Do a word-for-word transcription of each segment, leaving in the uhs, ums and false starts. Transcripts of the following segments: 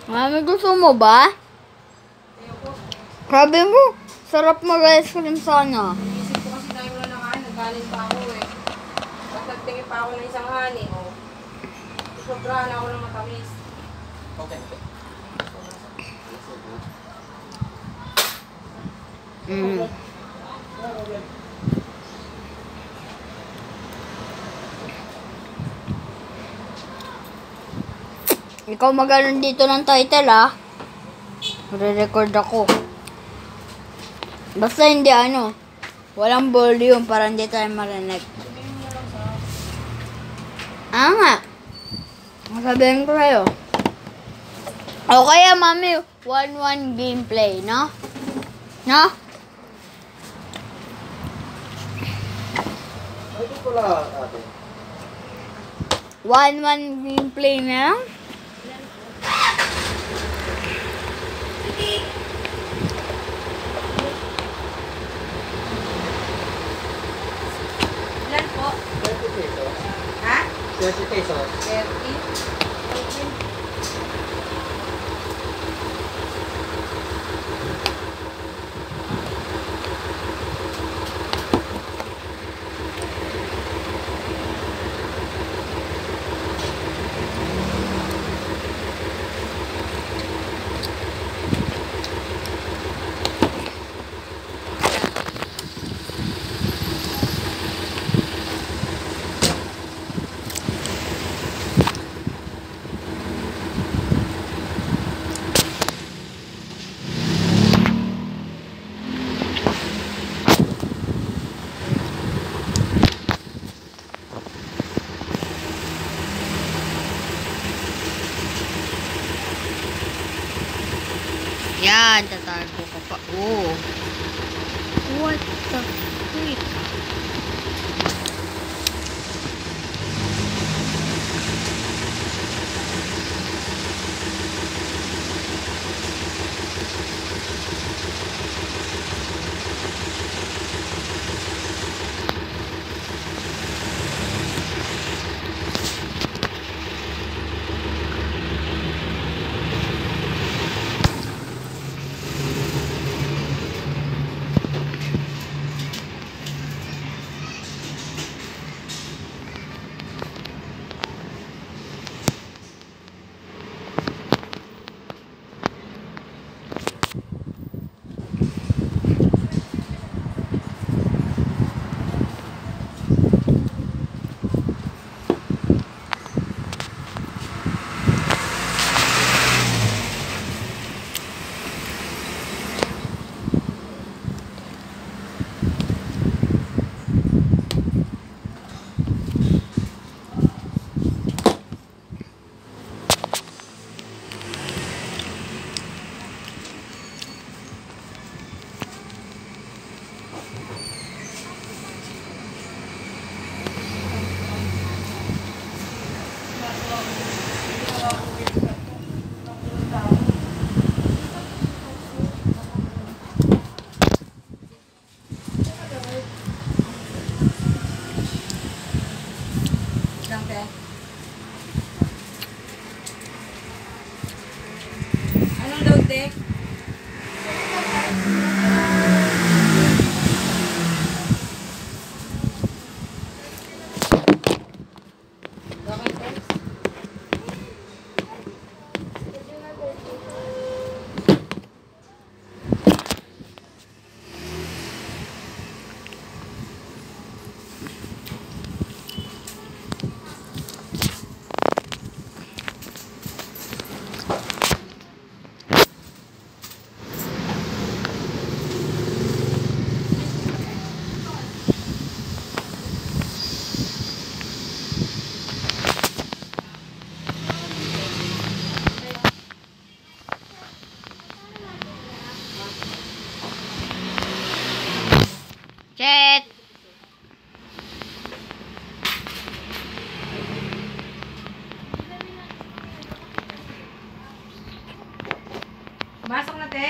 Mami, gusto mo ba? Ayoko. Sabi mo, sarap mag-ice cream sana. Iisip ko kasi tayo wala nakain. Nagbalin pa ako eh. Tapos nagtingin pa ako ng isang honey. Oh. Sobrahan ako ng matamis. Okay, okay. Mm. Ikaw mag-anon dito ng title, ah. Re-record ako. Basta hindi ano, walang volume para hindi tayo marinig. Ah nga. Masabihin ko sa'yo. O kaya, mami, one one gameplay, no? No? Ito pala, ate. one one gameplay na lang? Ilan po? thirty pesos. Ha? thirty pesos. thirty? Okay. Yan, tatago ko pa. Oh. What the freak? Lang, te. Anong load, te? Okay, te. Chet! Masok na, te.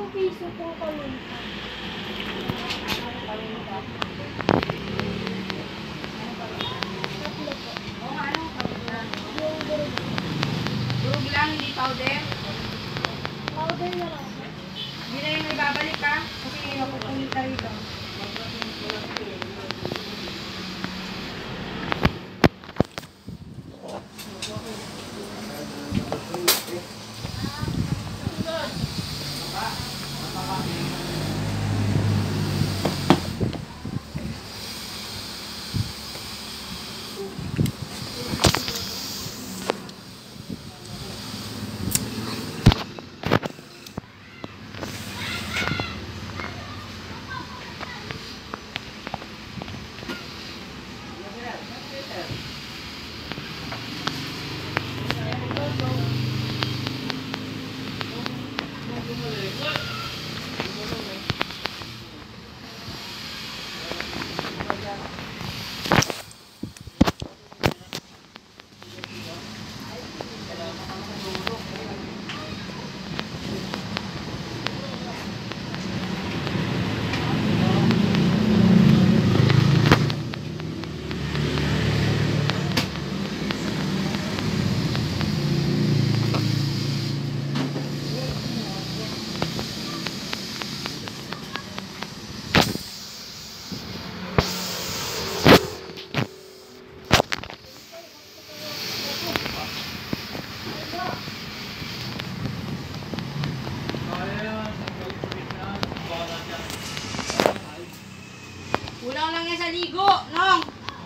piso po paminta. Tatlo po. O, ano? Paminta. Yung durog. Durog lang, hindi powder. Powder na lang po. Hindi na yung ibabalik ka. Kasi mapupunta rito. Kulang lang yan sa ligo, Nong!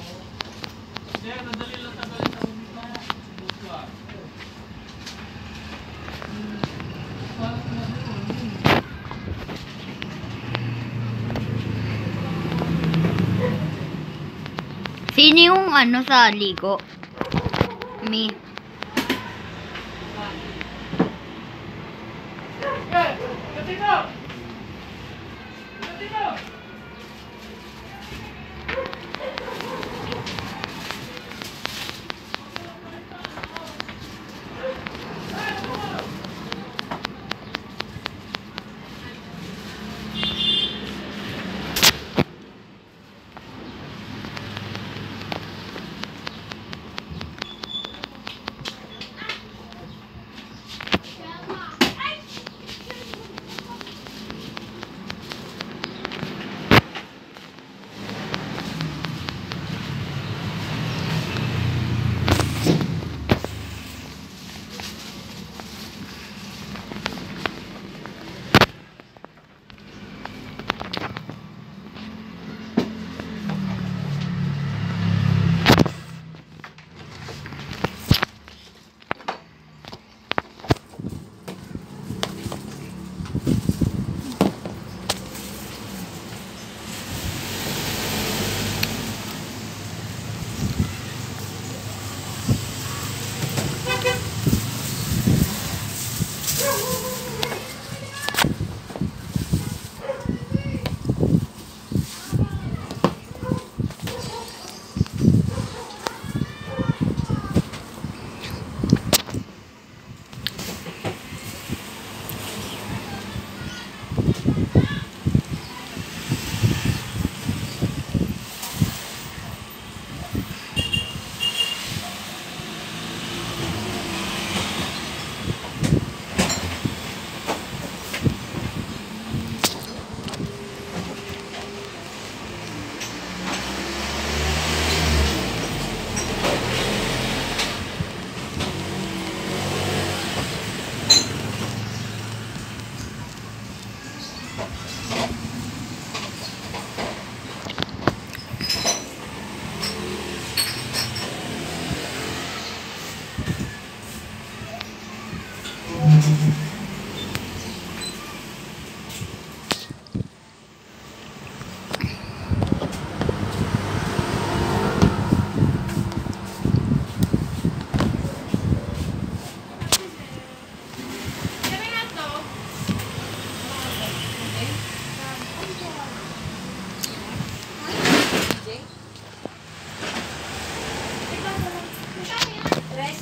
Sino yung ano sa ligo? Me.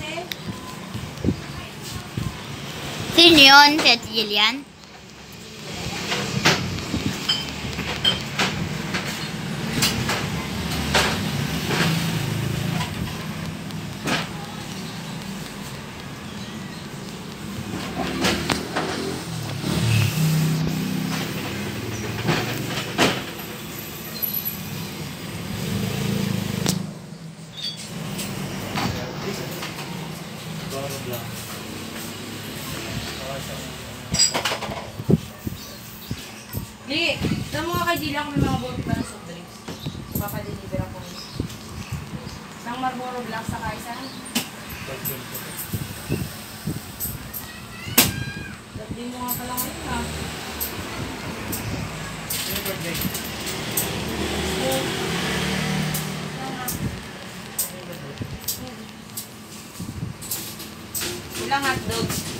Sino yun? Si Ate Jillian? Barong lang. Li, tama mo nga kay Dila kung may mga bote pa ng soft drinks. Papadeliver ako. Isang Marlboro Black sa kaisang. Dati mo nga pala ngayon ah. Yung birthday. Ilang hotdogs?